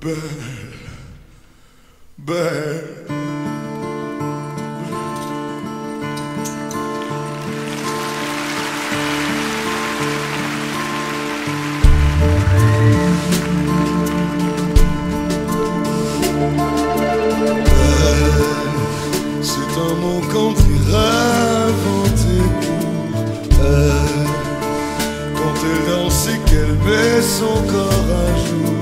belle, belle. C'est un mot qu'on pourrait inventer pour elle. Quand elle danse et qu'elle met son corps à jour,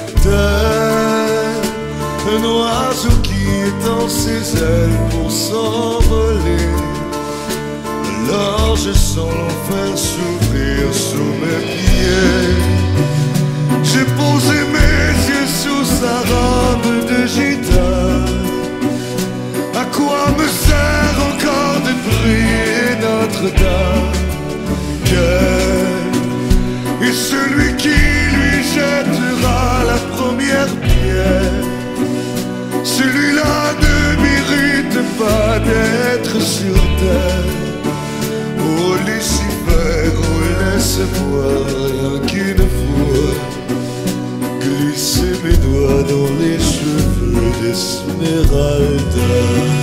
tel un oiseau qui étend ses ailes pour s'envoler. Alors je sens l'enfer s'ouvrir sous mes pieds. J'ai posé mes yeux sous sa robe de gitane. À quoi me sert encore de prier Notre-Dame? Quel est celui qui lui jettera la première pierre? Celui-là ne mérite pas d'être sur terre. Oh Lucifer, oh laisse-moi rien qu'une fois glisser mes doigts dans les cheveux d'Esmeralda.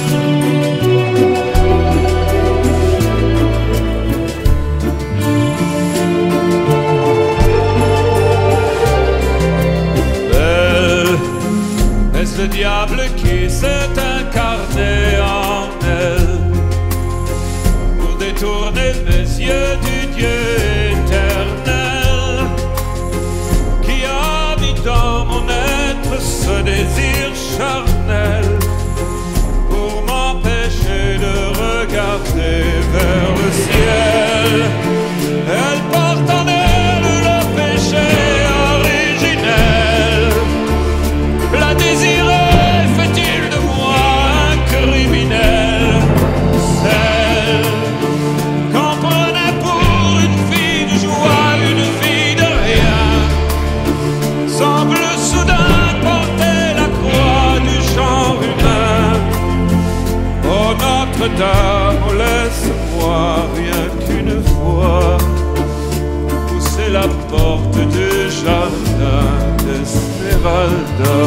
Est-ce le diable qui s'est incarné en elle pour détourner mes yeux du Dieu éternel qui a mis dans mon être ce désir charnel pour m'empêcher de regarder vers le ciel? Elle porte en elle le péché originel. La désirer fait-il de moi un criminel? Celle qu'on prenait pour une fille de joie, une fille de rien, semble soudain porter la croix du genre humain. Oh Notre-Dame, laisse-moi rien qu'une fois pousser la porte du jardin d'Esmeralda.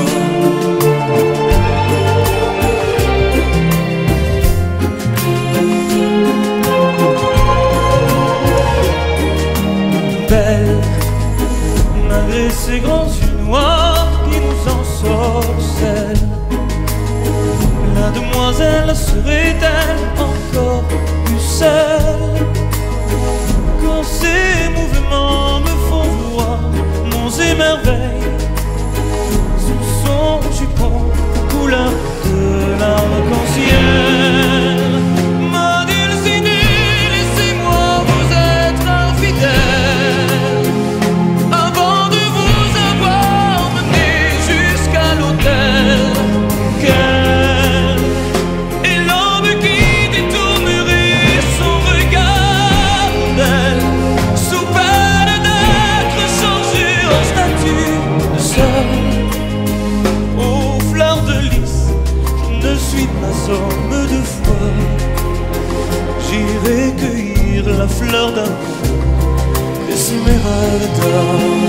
Belle, malgré ces grands yeux noirs qui nous ensorcellent, la demoiselle serait-elle encore plus seule? Quand ces mouvements me font voir monts et merveilles sous son jupon couleur de l'arc-en-ciel. Ma Dulcinée, laissez-moi vous être infidèle avant de vous avoir mené jusqu'à l'autel. Quel est l'homme qui détournerait son regard d'elle sous peine d'être changé en statue de sel? Aux fleurs de lys, je ne suis pas homme de foi. J'irai cueillir la fleur d'amour d'Esmeralda.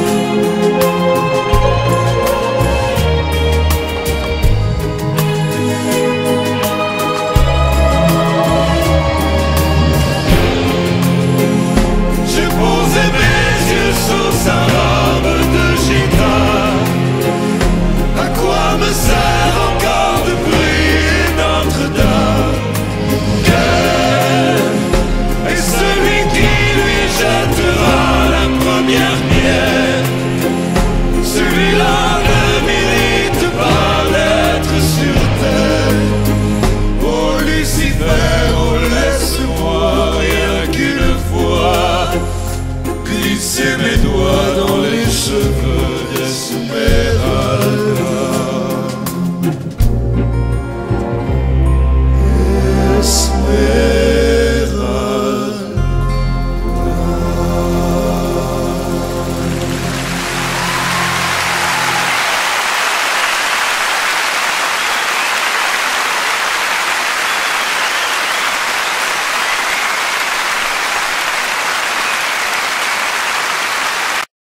J'ai posé mes yeux sous sa robe de gitane. À quoi me sert encore de prier Notre-Dame? Quel est celui qui lui jettera la première pierre? Celui-là ne mérite pas d'être sur terre. Oh Lucifer, oh laisse-moi rien qu'une fois glisser mes doigts dans les cheveux